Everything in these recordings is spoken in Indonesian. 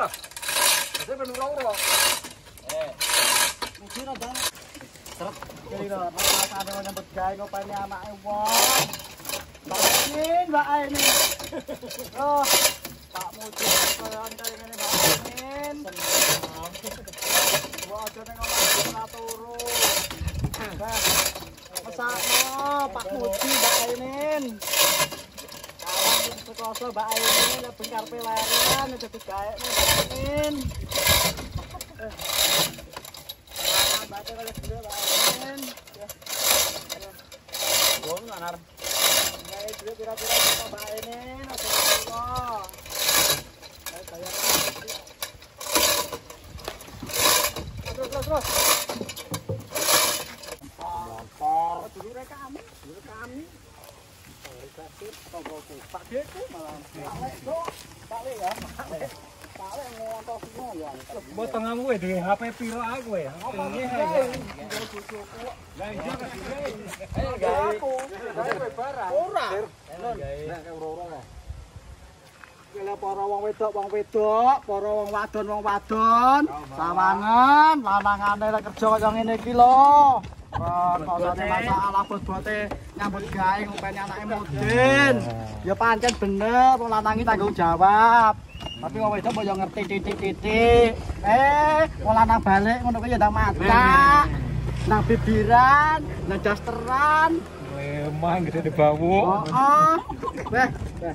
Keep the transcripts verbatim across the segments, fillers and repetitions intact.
ya. Jadi ben ora-ora. Eh. Mesti ora dan. Terus jadi ora rasane nyambut gawe ngopeni anake wong. Bakin Mbak ini. Oh. Pak Muji koyoan kaya ngene Mbak Amin. Wah, aja ning omah ora turu. Mesakno Pak Muji Mbak Amin. Awan sekoso Mbak Amin lebih karepe leren dadi gaekne Mbak Amin. Ah, Mbak kaya dhewe Mbak Amin. Wong anar. Gawe dhewe kira-kira sama Mbak Amin aja kok. Terus terus terus. Motor dulu rekam, dulu rekam. Rekam tokoku. Pak Deku malah. Pak Lek, Bro. Pak Lek ya. Pak Lek. Pak Lek ngontos semua ya. Mbok tengahmu kowe duwe H P piro aku ya? Ini ae. Lah iya kan iki. Ayo gawe aku. Gawe kowe barang. Ora. Nek ora-ora. Kela para wong wedok wong wedok, para wong wadon wong wadon, sawangen lanangane rek kerja kaya ngene iki lho. Kosone masalah bot-bote nyambut gawe ngopeni anake mudin. Ya pancen bener wong lanangi tanggung jawab. Tapi wong wedok kok ya ngerti titik-titik. Eh, wong lanang balik ngono kuwi ya ndang maca. Nang bibiran, nang dasteran. Emang gede bau. Heeh. Weh, weh.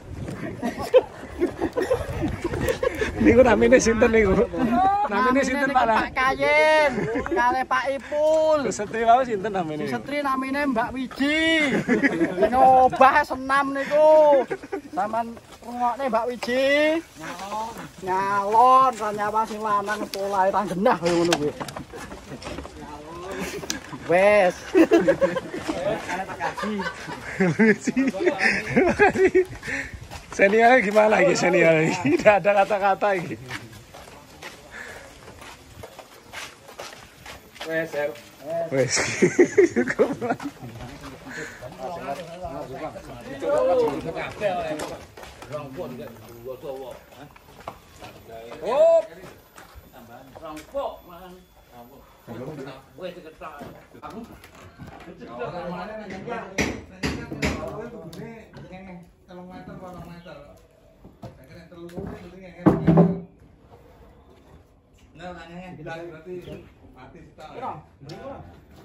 Niku namine sinten niku? Namine sinten Pak? Pak Kayin, kali Pak Ipul. Setri wae sinten namine? Setri namine Mbak Wiji. Nyobah senam niku. Saman rungokne Mbak Wiji. Nyalon. Nyalon kan nyawa sing lanang polahe tang genah ngono kuwi. Wes. Kali Pak Kaji. Senior gimana lagi senior? Tidak ada kata-kata lagi. Wes, wes. Oh, rampok man. Wes ketok. Aku. Telung meter, telung meter. Saya kira telung meter itu ngengek. Nah, ngengek. Berarti mati setahun. Berapa? Berapa?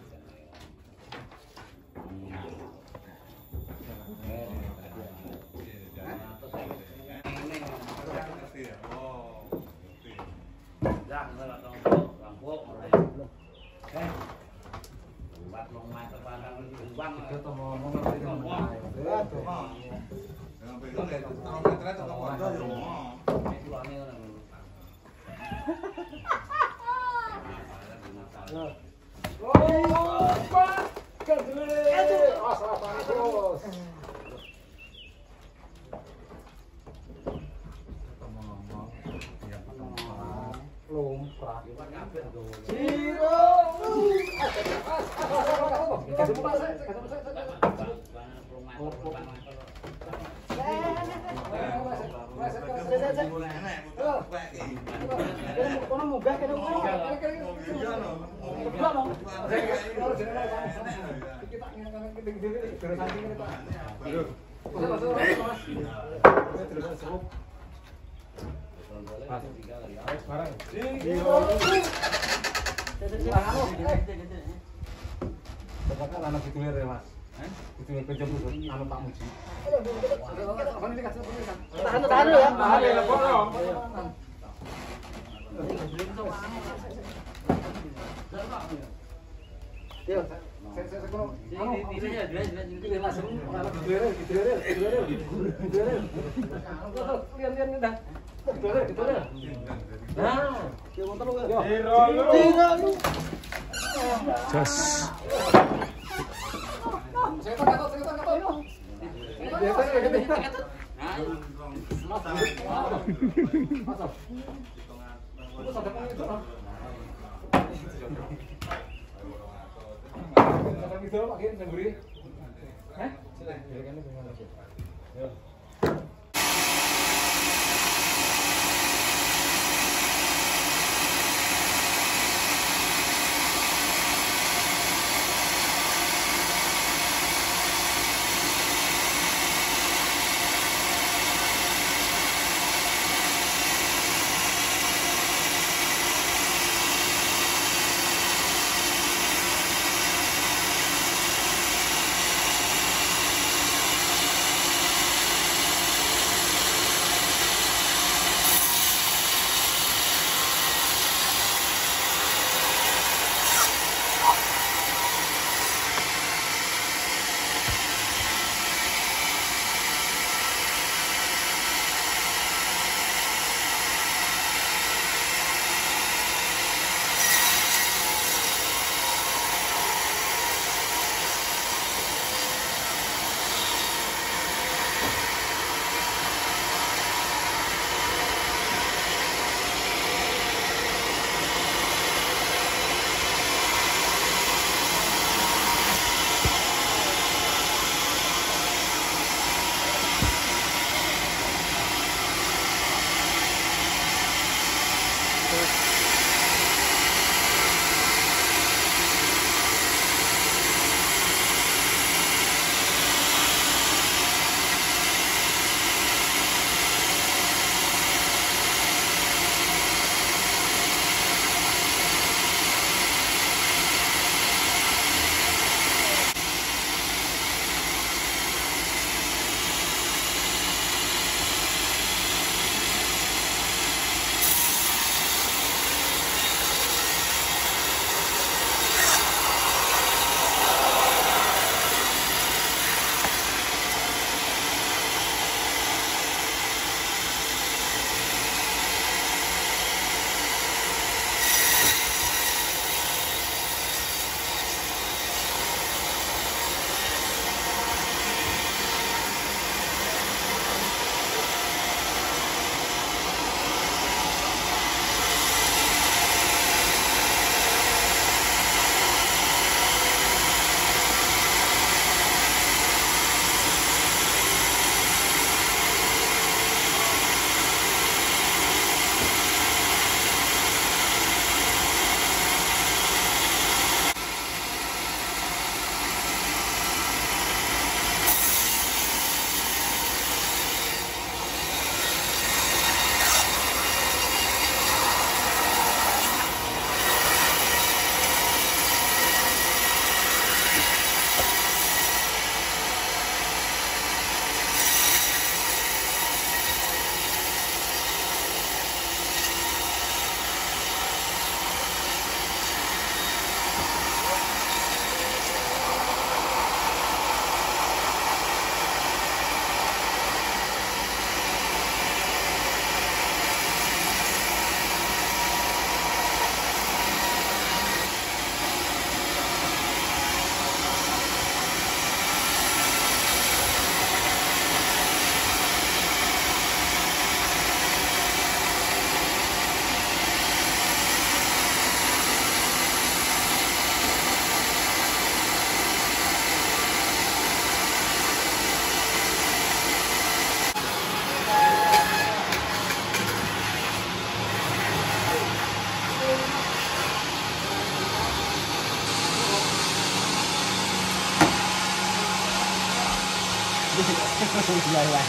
Anak itu ya Mas. Itu pinjam anu Pak Muji. Tahan tahan ya. Tahan ya. Yo, saya saya kono. Anu, ini ya, ini langsung anak gede, gede, gede, gede. Lihat-lihat nih dah. Gede, gede. Nah, yo motor lu. Tiro lu. Tiro lu. Jos. Saya tak kata, saya tak kata. Ya, saya gede. Mas. Mas. Itu sadar kan itu. Sadar gitu Pak Gin, semburi. Hah? Silakan. Yo. Iya ya.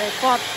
repot.